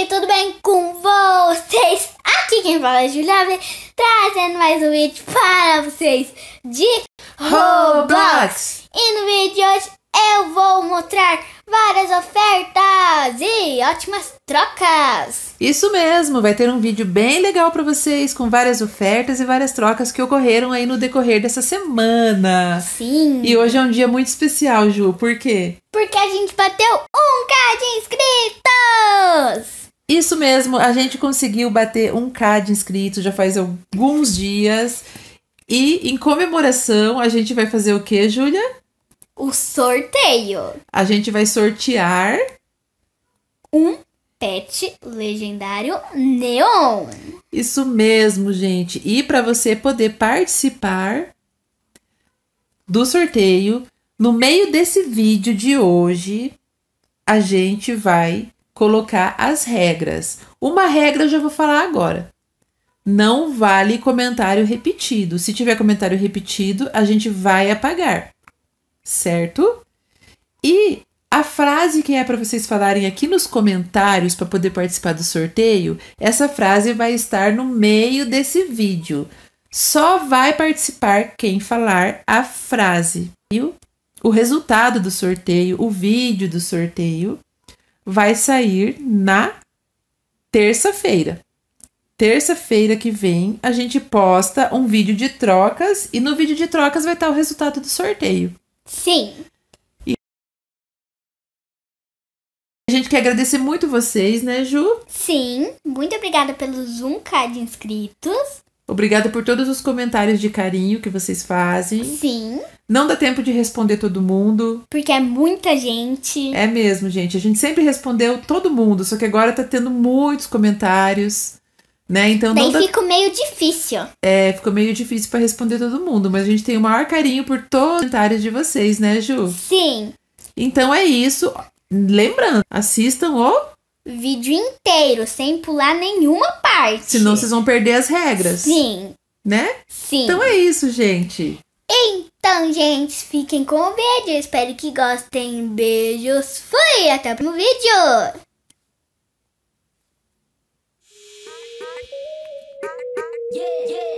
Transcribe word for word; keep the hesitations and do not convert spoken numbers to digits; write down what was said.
gente, tudo bem com vocês? Aqui quem fala é Julia, trazendo mais um vídeo para vocês de Roblox. E no vídeo de hoje eu vou mostrar várias ofertas e ótimas trocas. Isso mesmo, vai ter um vídeo bem legal para vocês, com várias ofertas e várias trocas que ocorreram aí no decorrer dessa semana. Sim. E hoje é um dia muito especial, Ju, por quê? Porque a gente bateu um K de inscritos. Isso mesmo, a gente conseguiu bater um K de inscritos já faz alguns dias. E em comemoração, a gente vai fazer o quê, Júlia? O sorteio. A gente vai sortear um pet legendário neon. Isso mesmo, gente. E para você poder participar do sorteio, no meio desse vídeo de hoje, a gente vai colocar as regras. Uma regra eu já vou falar agora. Não vale comentário repetido. Se tiver comentário repetido, a gente vai apagar. Certo? E a frase que é para vocês falarem aqui nos comentários para poder participar do sorteio, essa frase vai estar no meio desse vídeo. Só vai participar quem falar a frase. Viu? O resultado do sorteio, o vídeo do sorteio, vai sair na terça-feira. Terça-feira que vem, a gente posta um vídeo de trocas e no vídeo de trocas vai estar o resultado do sorteio. Sim. E a gente quer agradecer muito vocês, né, Ju? Sim. Muito obrigada pelos um K de inscritos. Obrigada por todos os comentários de carinho que vocês fazem. Sim. Não dá tempo de responder todo mundo. Porque é muita gente. É mesmo, gente. A gente sempre respondeu todo mundo, só que agora tá tendo muitos comentários, né? Então Daí não dá... fica meio difícil. É, ficou meio difícil para responder todo mundo, mas a gente tem o maior carinho por todos os comentários de vocês, né, Ju? Sim. Então é isso. Lembrando, assistam o vídeo inteiro, sem pular nenhuma parte. Senão vocês vão perder as regras. Sim. Né? Sim. Então é isso, gente. Então, gente, fiquem com o vídeo. Espero que gostem. Beijos. Fui. Até o próximo vídeo. Yeah, yeah.